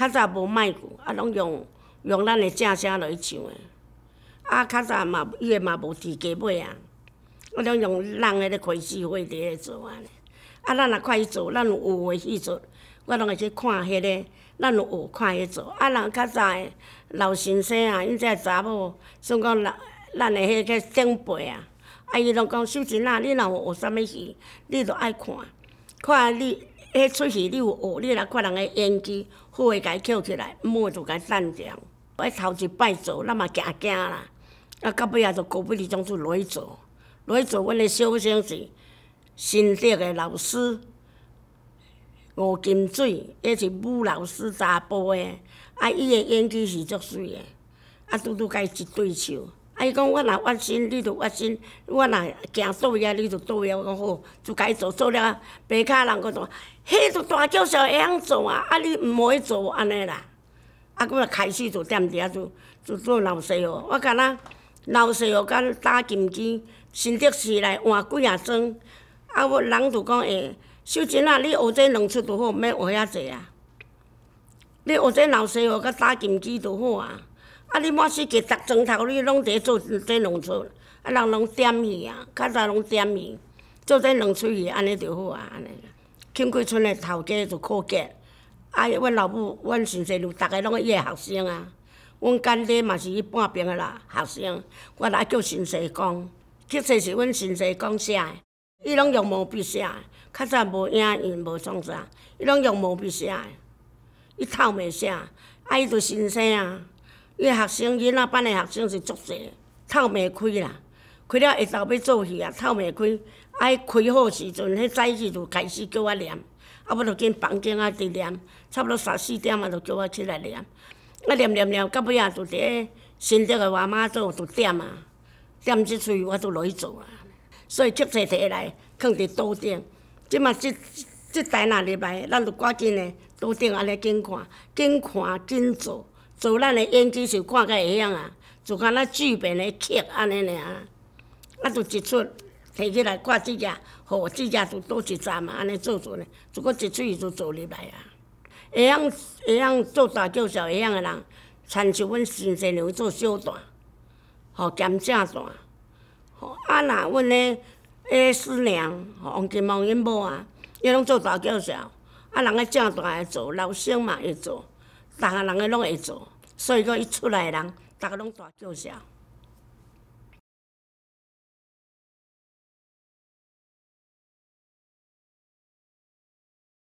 较早无麦鼓，拢用咱的正声落去唱的。较早嘛，伊个嘛无提价买啊，拢用人的咧开始会伫咧做安尼。咱若看伊做，咱有学去做，我拢会去看迄个，咱有学看伊做。人较早的老先生啊，因这查某，算讲咱的迄个长辈啊，伊拢讲秀珍啊，你若有学啥物戏，你着爱看，看你迄出戏你有学，你来看人的演技，好诶，甲伊捡起来，毋好就甲伊删掉。头一摆做，咱嘛惊啦，到尾仔就高不离种就落去做，落去做，阮的小生是新竹的老师吴金水，迄是武老师查甫的，伊的演技是足水的，拄甲伊一对手。伊讲我若挖心，你就挖心；我若行倒遐，你就倒遐。我讲好，就甲伊做了，白骹人佫讲，迄就大叫小会晓做啊！你毋会做安尼啦。我开始就踮伫遐就做老师傅。我敢若老师傅甲打金鸡，新竹市内换几啊庄。我人就讲秀珍啊，你学这两出就好，毋免学遐济啊。你学这老师傅甲打金鸡就好啊。你满世界逐庄头你拢伫做这两出，人拢点戏啊，较早拢点戏，做这两出戏安尼就好啊，安尼。庆贵村的头家就靠吉，阮老母、阮先生就逐个拢伊的学生啊。阮干爹嘛是伊半边的啦学生，我来叫先生讲，册是阮先生讲写的，伊拢用毛笔写的，较早无影印无创啥，伊拢用毛笔写的，伊透袂写，伊就先生啊。伊学生囡仔班的学生是足济，透袂开啦。开了下昼要做戏啊，透袂开。伊开好时阵，迄早起就开始叫我念，我就进房间直念，差不多3、4点就叫我起来念。念，到尾仔就伫咧新竹的外妈祖就点啊，点即出我就落去做啊。所以册册摕来放伫桌顶，即嘛即台若入来，咱就赶紧的桌顶安尼紧看，紧做。做咱的演技是看甲会晓啊，就敢若剧本的曲安尼尔，就一出摕起来挂指甲，互指甲就倒一站嘛，安尼做呢，就搁一出就做入来啊。会晓做大叫小会晓的人，参像阮先生就做小段，兼正段，若阮的师娘王金梦因某啊，伊拢做大叫小，人个正段会做，老生嘛会做。逐个人个拢会做，所以讲伊出来的人，逐个拢大叫小。